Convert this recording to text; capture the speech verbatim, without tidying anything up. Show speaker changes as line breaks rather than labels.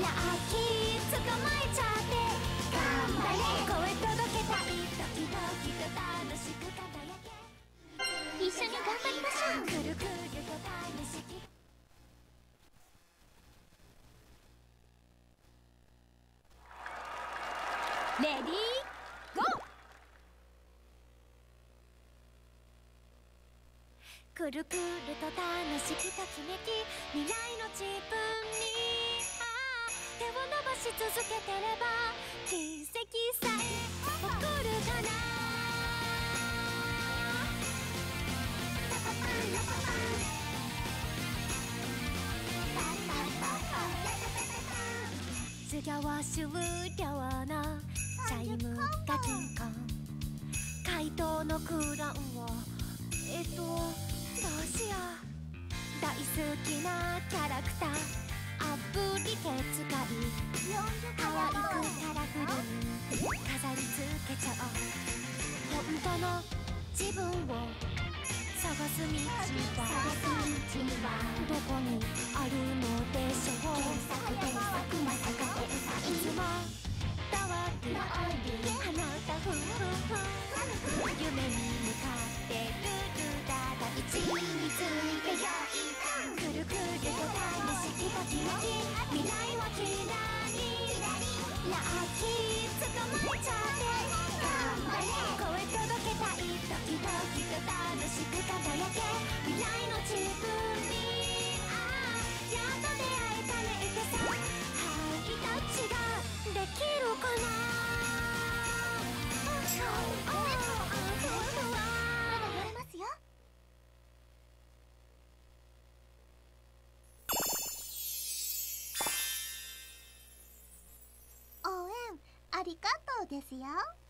ッキー捕まえちゃって頑張れ声届けたいドキドキと楽しく輝け一緒に頑張りましょうくるくると試しきレディーゴーくるくると楽しくときめき未来の自分にああ手を伸ばし続けてれば奇跡さえ起こるかな授業終了のチャイムがキンコン回答のクラウンをえっとどうしよう大好きなキャラクターアプリケ使い可愛くカラフルに飾り付けちゃおう本当の自分を探す道はどこにあるのでしょう検索検索まさか検索いつも通り花たふんふんふん夢に向かってるるだだ位置についてよいくるくると試しきときめき未来はきらりラッキー捕まえちゃって頑張れ声届けたいドキドキと楽しく輝け未来の自分にああやっと出会えたねってさハイタッチができるかなまだやれますよ応援ありがとうですよ。